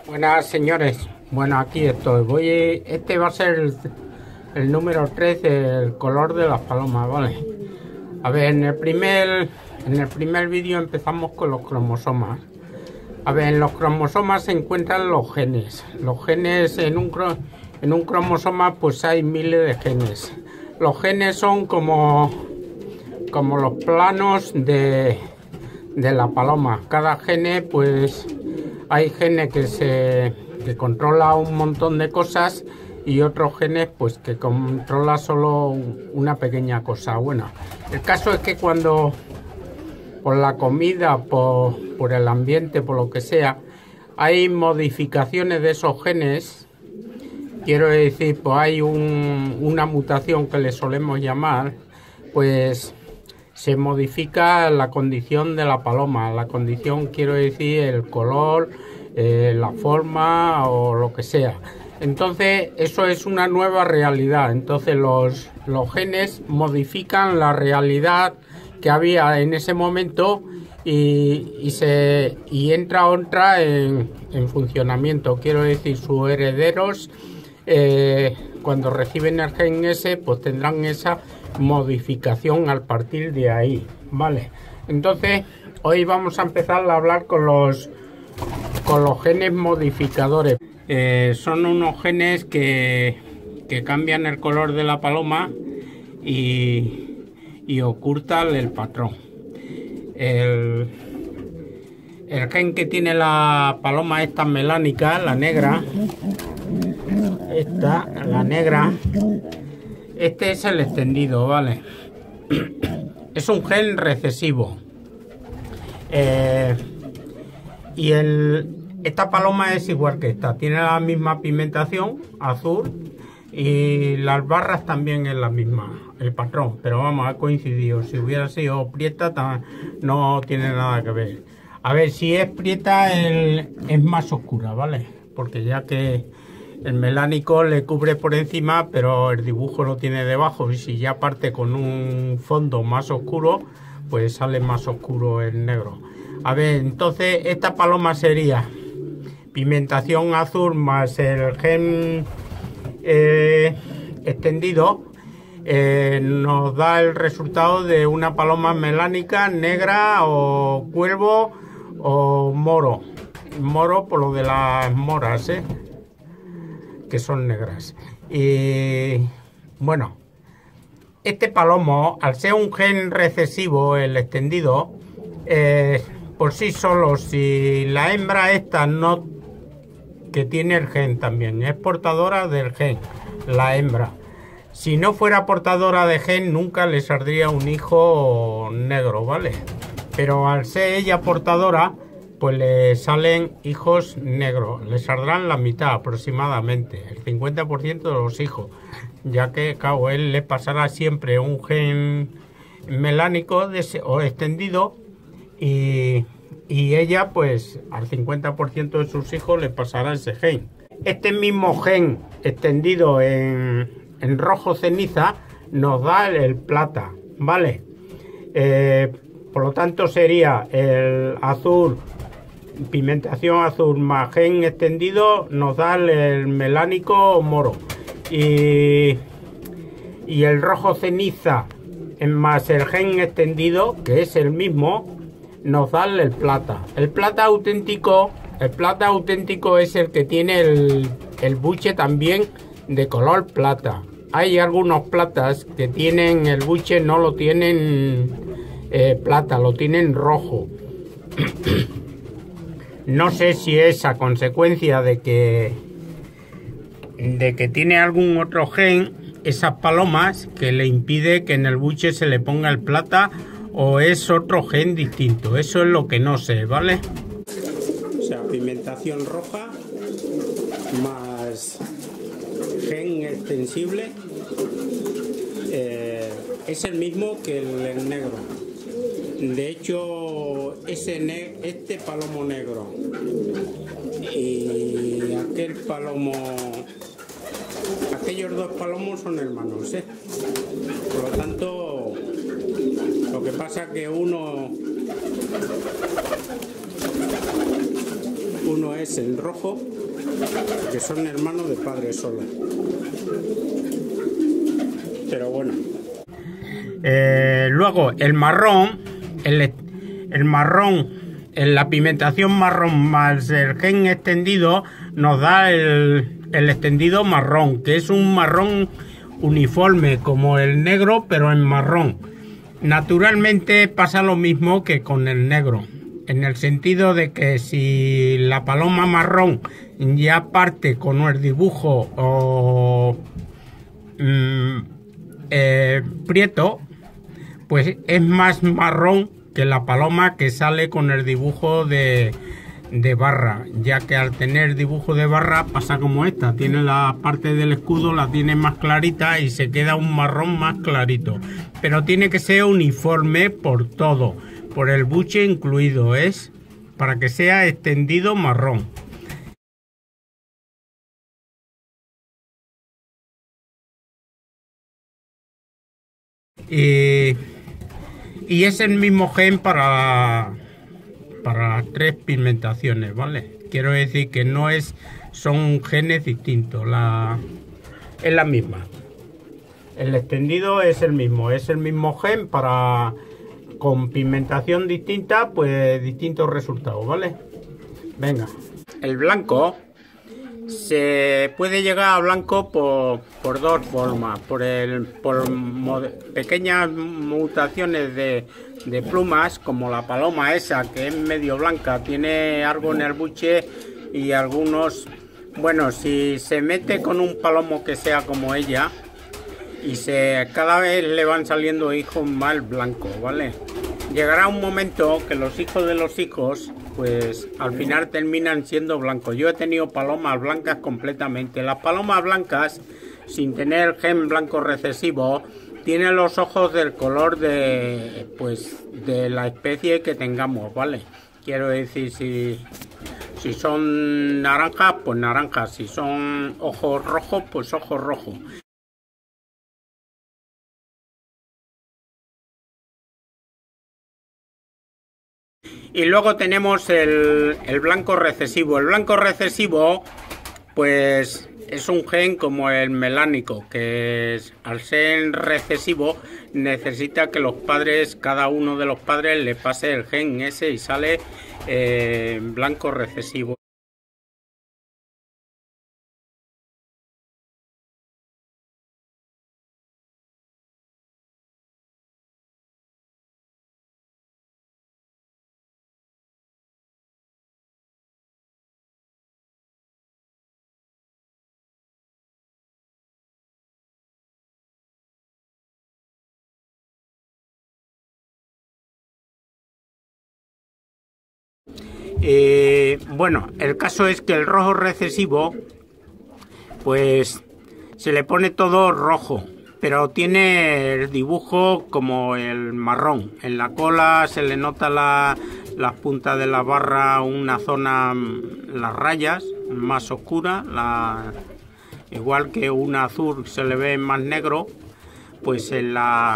Buenas señores, bueno, aquí estoy. Este va a ser el número 3 del color de las palomas, ¿vale? A ver, en el primer vídeo empezamos con los cromosomas. A ver, en los cromosomas se encuentran los genes. Los genes en un cromosoma pues hay miles de genes. Los genes son como los planos de la paloma. Cada gene pues hay genes que controla un montón de cosas y otros genes pues que controla solo una pequeña cosa. Bueno, el caso es que cuando por la comida, por el ambiente, por lo que sea, hay modificaciones de esos genes, quiero decir, pues hay una mutación que le solemos llamar, pues se modifica la condición de la paloma. La condición, quiero decir, el color, la forma o lo que sea. Entonces eso es una nueva realidad. Entonces los genes modifican la realidad que había en ese momento y entra otra en funcionamiento. Quiero decir, sus herederos cuando reciben el gen ese pues tendrán esa modificación al partir de ahí, ¿vale? Entonces hoy vamos a empezar a hablar con los genes modificadores. Son unos genes que cambian el color de la paloma y ocultan el patrón. El gen que tiene la paloma esta melánica, la negra, la negra, este es el extendido, ¿vale? Es un gen recesivo. Y esta paloma es igual que esta, tiene la misma pigmentación azul y las barras también es la misma, el patrón, pero vamos, ha coincidido. Si hubiera sido prieta no tiene nada que ver. A ver, si es prieta es más oscura, ¿vale? Porque ya que el melánico le cubre por encima, pero el dibujo lo tiene debajo, y si ya parte con un fondo más oscuro, pues sale más oscuro el negro. A ver, entonces esta paloma sería pigmentación azul más el gen extendido, nos da el resultado de una paloma melánica, negra o cuervo o moro. Moro por lo de las moras, que son negras. Y bueno, este palomo, al ser un gen recesivo, el extendido, por sí solo, si la hembra esta no, que tiene el gen también, es portadora del gen, la hembra, si no fuera portadora de gen nunca le saldría un hijo negro, ¿vale? Pero al ser ella portadora, pues le salen hijos negros, le saldrán la mitad aproximadamente, el 50% de los hijos, ya que claro, él le pasará siempre un gen melánico o extendido y ella pues al 50% de sus hijos le pasará ese gen. Este mismo gen extendido en rojo ceniza nos da el plata, ¿vale? Por lo tanto sería el azul, pigmentación azul más gen extendido nos da el melánico moro y el rojo ceniza más el gen extendido, que es el mismo, nos da el plata. El plata auténtico es el que tiene el buche también de color plata. Hay algunos platas que tienen el buche, no lo tienen plata, lo tienen rojo. No sé si es a consecuencia de que tiene algún otro gen esas palomas que le impide que en el buche se le ponga el plata, o es otro gen distinto. Eso es lo que no sé, ¿vale? O sea, pigmentación roja más gen extensible es el mismo que el negro. De hecho, este palomo negro y aquellos dos palomos son hermanos, Por lo tanto, lo que pasa que uno uno es el rojo, que son hermanos de padre solo. Pero bueno. Luego el marrón, el marrón, la pigmentación marrón más el gen extendido nos da el extendido marrón, que es un marrón uniforme como el negro, pero en marrón. Naturalmente pasa lo mismo que con el negro, en el sentido de que si la paloma marrón ya parte con el dibujo o prieto, pues es más marrón que la paloma que sale con el dibujo de barra, ya que al tener dibujo de barra pasa como esta, tiene la parte del escudo, la tiene más clarita y se queda un marrón más clarito, pero tiene que ser uniforme por todo, por el buche incluido, es para que sea extendido marrón. Y es el mismo gen para las tres pigmentaciones, ¿vale? Quiero decir que no es, son genes distintos, es la misma. El extendido es el mismo gen para, con pigmentación distinta, pues distintos resultados, ¿vale? Venga. El blanco se puede llegar a blanco por dos formas, por pequeñas mutaciones de plumas, como la paloma esa que es medio blanca, tiene algo en el buche y algunos, bueno, si se mete con un palomo que sea como ella y cada vez le van saliendo hijos más blancos, ¿vale? Llegará un momento que los hijos de los hijos, pues al final terminan siendo blancos. Yo he tenido palomas blancas completamente. Las palomas blancas, sin tener gen blanco recesivo, tienen los ojos del color de la especie que tengamos, ¿vale? Quiero decir, si son naranjas, pues naranjas. Si son ojos rojos, pues ojos rojos. Y luego tenemos el blanco recesivo. El blanco recesivo, pues es un gen como el melánico, que al ser recesivo necesita que los padres, cada uno de los padres le pase el gen ese y sale blanco recesivo. Bueno, el caso es que el rojo recesivo, pues se le pone todo rojo, pero tiene el dibujo como el marrón. En la cola se le nota las puntas de la barra, una zona, las rayas más oscuras, igual que una azul se le ve más negro, pues en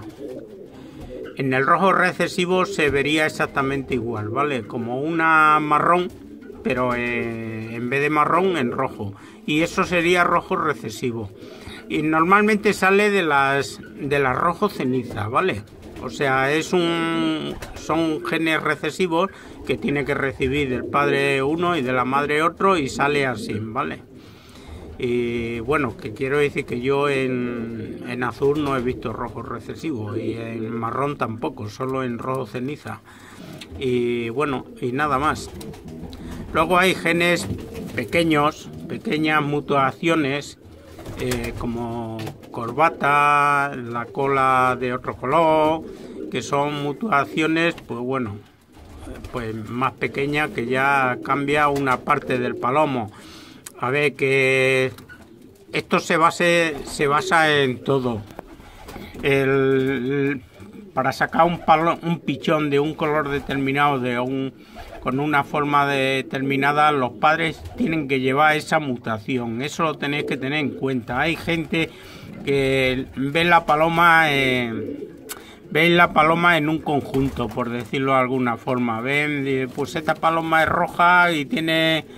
el rojo recesivo se vería exactamente igual, ¿vale? Como una marrón, pero en vez de marrón, en rojo. Y eso sería rojo recesivo. Y normalmente sale de las rojo ceniza, ¿vale? O sea, son genes recesivos que tiene que recibir del padre uno y de la madre otro y sale así, ¿vale? Y bueno, que quiero decir que yo en azul no he visto rojo recesivo y en marrón tampoco, solo en rojo ceniza. Y bueno, y nada más. Luego hay genes pequeñas mutaciones, como corbata, la cola de otro color, que son mutaciones, pues bueno, pues más pequeñas, que ya cambia una parte del palomo. A ver, que esto se basa en todo. Para sacar un pichón de un color determinado, con una forma determinada, los padres tienen que llevar esa mutación. Eso lo tenéis que tener en cuenta. Hay gente que ve la paloma en un conjunto, por decirlo de alguna forma. Ven, pues esta paloma es roja y tiene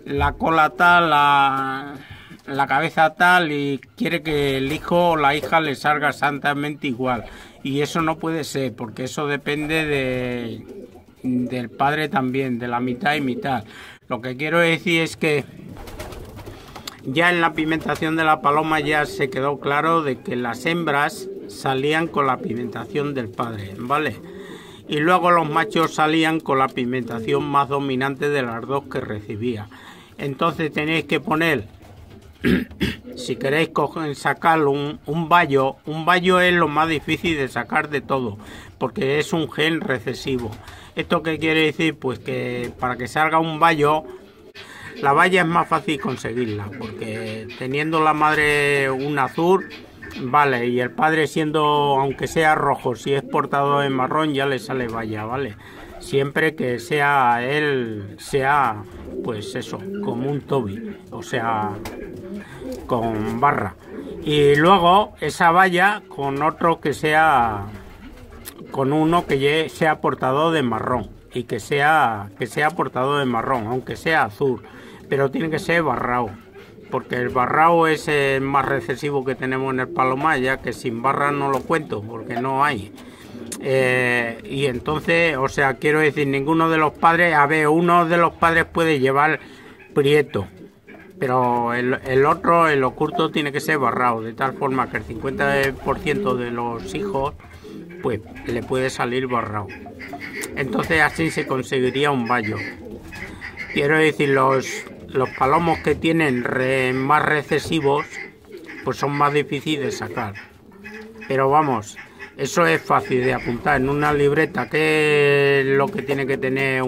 la cola tal, la cabeza tal, y quiere que el hijo o la hija le salga exactamente igual. Y eso no puede ser, porque eso depende del padre también, de la mitad y mitad. Lo que quiero decir es que ya en la pigmentación de la paloma ya se quedó claro de que las hembras salían con la pigmentación del padre, ¿vale? Y luego los machos salían con la pigmentación más dominante de las dos que recibía. Entonces tenéis que poner, si queréis sacar un bayo es lo más difícil de sacar de todo, porque es un gen recesivo. ¿Esto qué quiere decir? Pues que para que salga un bayo, la baya es más fácil conseguirla, porque teniendo la madre un azul, vale, y el padre siendo, aunque sea rojo, si es portador en marrón, ya le sale baya, vale. Siempre que sea él, pues eso, como un Toby, o sea, con barra. Y luego esa baya con otro que sea, con uno que sea portador de marrón, y que sea portador de marrón, aunque sea azul, pero tiene que ser barrao, porque el barrao es el más recesivo que tenemos en el palomar, ya que sin barra no lo cuento, porque no hay. Y entonces, o sea, quiero decir, ninguno de los padres, a ver, uno de los padres puede llevar prieto, pero el otro, el oculto, tiene que ser barrao, de tal forma que el 50% de los hijos, pues le puede salir barrao. Entonces así se conseguiría un bayo. Quiero decir, los palomos que tienen más recesivos, pues son más difíciles de sacar. Pero vamos, eso es fácil de apuntar en una libreta, que es lo que tiene que tener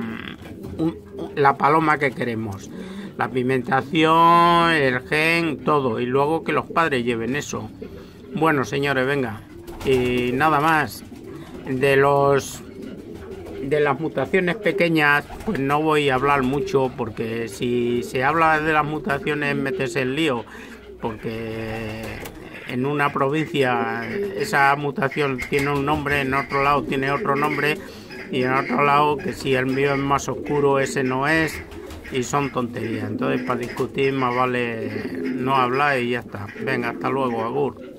la paloma que queremos. La pigmentación, el gen, todo. Y luego que los padres lleven eso. Bueno, señores, venga. Y nada más. De las mutaciones pequeñas, pues no voy a hablar mucho, porque si se habla de las mutaciones metes en lío, porque en una provincia esa mutación tiene un nombre, en otro lado tiene otro nombre, y en otro lado que si el mío es más oscuro, ese no es, y son tonterías. Entonces, para discutir más vale no hablar y ya está. Venga, hasta luego, agur.